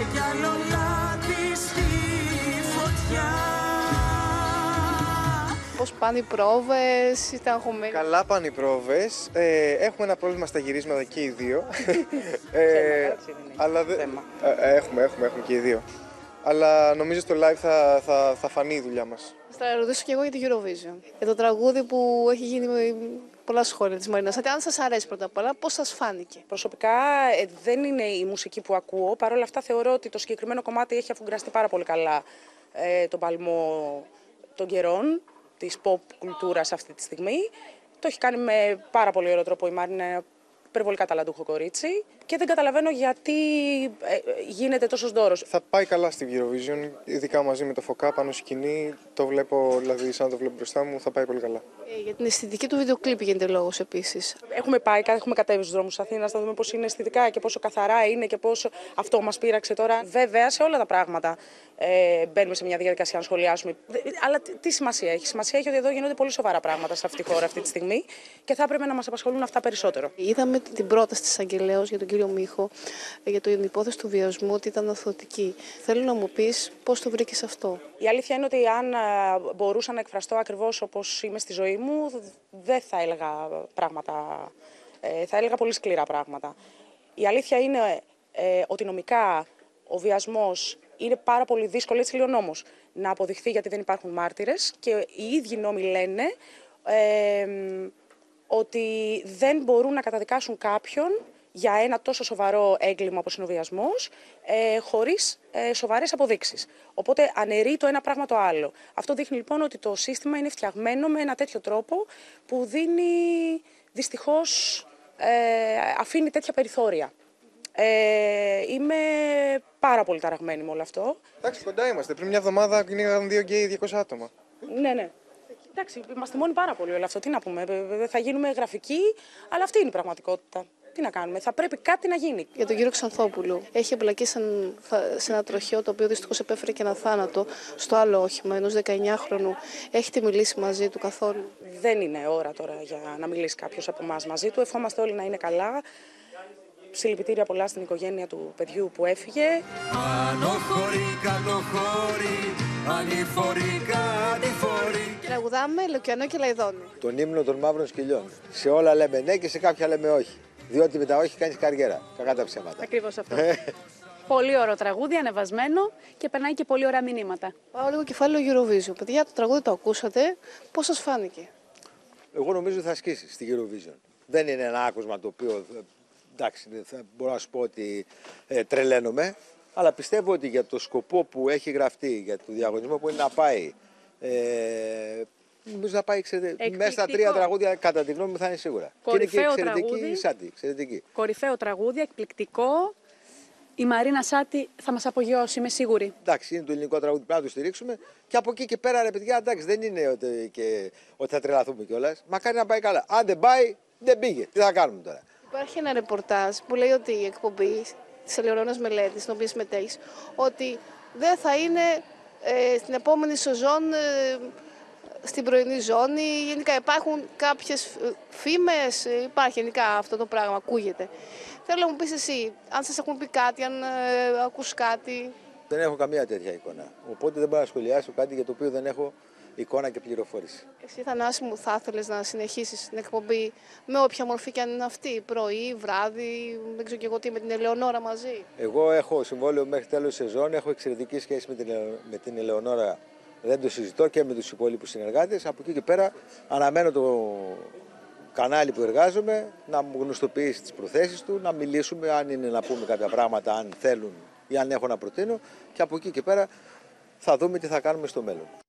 κι άλλο λάδι στη φωτιά. Πώς πάνε οι πρόβες, ήταν αγχωμένοι? Καλά πάνε οι πρόβες. Έχουμε ένα πρόβλημα στα γυρίσματα και οι δύο. Αλλά έχουμε και οι δύο. Αλλά νομίζω στο live θα φανεί η δουλειά μας. Θα ρωτήσω και εγώ για το Eurovision. Για το τραγούδι που έχει γίνει με πολλά σχόλια της Μαρίνας. Αν σας αρέσει πρώτα απ' όλα, πώς σας φάνηκε? Προσωπικά δεν είναι η μουσική που ακούω. Παρ' όλα αυτά θεωρώ ότι το συγκεκριμένο κομμάτι έχει αφουγκραστεί πάρα πολύ καλά τον παλμό των καιρών, της pop κουλτούρας αυτή τη στιγμή. Το έχει κάνει με πάρα πολύ ωραίο τρόπο η Μαρίνα, υπερβολικά ταλαντούχο κορίτσι. Και δεν καταλαβαίνω γιατί γίνεται τόσος δώρος. Θα πάει καλά στη Eurovision, ειδικά μαζί με το Φωκά πάνω σκηνή. Το βλέπω, δηλαδή, σαν να το βλέπω μπροστά μου, θα πάει πολύ καλά. Για την αισθητική του βίντεο κλιπ γίνεται λόγος επίσης. Έχουμε κατέβει στους δρόμους της Αθήνας, να δούμε πώς είναι αισθητικά και πόσο καθαρά είναι και πόσο αυτό μας πείραξε τώρα. Βέβαια, σε όλα τα πράγματα μπαίνουμε σε μια διαδικασία να σχολιάσουμε. Αλλά τι σημασία έχει? Σημασία έχει ότι εδώ γίνονται πολύ σοβαρά πράγματα σε αυτή τη χώρα αυτή τη στιγμή και θα έπρεπε να μας απασχολούν αυτά περισσότερο. Είδαμε την πρόταση της Αγγελέως για τον κύριο Μίχο για την υπόθεση του βιασμού ότι ήταν αθωτική. Θέλω να μου πεις πώς το βρήκες αυτό. Η αλήθεια είναι ότι αν μπορούσα να εκφραστώ ακριβώς όπως είμαι στη ζωή μου, δεν θα έλεγα πράγματα, θα έλεγα πολύ σκληρά πράγματα. Η αλήθεια είναι ότι νομικά ο βιασμός είναι πάρα πολύ δύσκολο, έτσι λέει ο νόμος, να αποδειχθεί γιατί δεν υπάρχουν μάρτυρες και οι ίδιοι νόμοι λένε ότι δεν μπορούν να καταδικάσουν κάποιον για ένα τόσο σοβαρό έγκλημα όπως είναι ο βιασμός, χωρίς σοβαρές αποδείξεις. Οπότε αναιρεί το ένα πράγμα το άλλο. Αυτό δείχνει λοιπόν ότι το σύστημα είναι φτιαγμένο με ένα τέτοιο τρόπο που δίνει, δυστυχώς, αφήνει τέτοια περιθώρια. Είμαι πάρα πολύ ταραγμένη με όλο αυτό. Εντάξει, κοντά είμαστε. Πριν μια εβδομάδα κυνήγαγαν 2 γκέι 200 άτομα. Ναι. Εντάξει, μας θυμώνει πάρα πολύ όλο αυτό. Τι να πούμε, θα γίνουμε γραφικοί, αλλά αυτή είναι η πραγματικότητα. Τι να κάνουμε, θα πρέπει κάτι να γίνει. Για τον κύριο Ξανθόπουλο. Έχει εμπλακεί σε ένα τροχαίο το οποίο δυστυχώς επέφερε και ένα θάνατο στο άλλο όχημα ενός 19χρονου. Έχετε μιλήσει μαζί του καθόλου? Δεν είναι ώρα τώρα για να μιλήσει κάποιος από εμάς μαζί του. Ευχόμαστε όλοι να είναι καλά. Συλληπιτήρια πολλά στην οικογένεια του παιδιού που έφυγε. Τραγουδάμε Λουκιανό και Λαϊδόνη. Τον ύμνο των μαύρων σκυλιών. Σε όλα λέμε ναι και σε κάποια λέμε όχι. Διότι με τα όχι κάνεις καριέρα. Κακά τα ψέματα. Ακριβώς αυτό. Πολύ ωραίο τραγούδι, ανεβασμένο και περνάει και πολύ ωραία μηνύματα. Πάω λίγο κεφάλαιο Eurovision. Παιδιά, το τραγούδι το ακούσατε. Πώς σας φάνηκε? Εγώ νομίζω θα ασκήσει στη Eurovision. Δεν είναι ένα άκουσμα το οποίο, εντάξει, μπορώ να σου πω ότι τρελαίνομαι. Αλλά πιστεύω ότι για το σκοπό που έχει γραφτεί, για το διαγωνισμό που είναι να πάει, νομίζω να πάει μέσα στα 3 τραγούδια, κατά τη γνώμη μου, θα είναι σίγουρα. Κορυφαίο και είναι και τραγούδι. Εξαιρετική. Κορυφαίο τραγούδι, εκπληκτικό. Η Μαρίνα Σάτι θα μας απογειώσει, είμαι σίγουρη. Εντάξει, είναι το ελληνικό τραγούδι που πρέπει να το στηρίξουμε. Και από εκεί και πέρα, ρε παιδιά, εντάξει, δεν είναι ότι θα τρελαθούμε κιόλας. Μακάρι να πάει καλά. Αν δεν πάει, δεν πήγε. Τι θα κάνουμε τώρα? Υπάρχει ένα ρεπορτάζ που λέει ότι η εκπομπή της Ελεονόρας Μελέτης, στην οποία συμμετέχεις, ότι δεν θα είναι στην επόμενη σεζόν στην πρωινή ζώνη. Γενικά υπάρχουν κάποιες φήμες, υπάρχει γενικά αυτό το πράγμα, ακούγεται. Θέλω να μου πεις εσύ, αν σας έχουν πει κάτι, αν ακούς κάτι. Δεν έχω καμία τέτοια εικόνα. Οπότε δεν μπορώ να σχολιάσω κάτι για το οποίο δεν έχω εικόνα και πληροφόρηση. Εσύ, Θανάση μου, θα ήθελες να συνεχίσεις την εκπομπή με όποια μορφή και αν είναι αυτή, πρωί, βράδυ, δεν ξέρω και εγώ τι, με την Ελεονόρα μαζί? Εγώ έχω συμβόλαιο μέχρι τέλος σεζόν, έχω εξαιρετική σχέση με την Ελεονόρα, δεν το συζητώ, και με τους υπόλοιπους συνεργάτες. Από εκεί και πέρα αναμένω το κανάλι που εργάζομαι να μου γνωστοποιήσει τις προθέσεις του, να μιλήσουμε, αν είναι να πούμε κάποια πράγματα, αν θέλουν ή αν έχω να προτείνω, και από εκεί και πέρα θα δούμε τι θα κάνουμε στο μέλλον.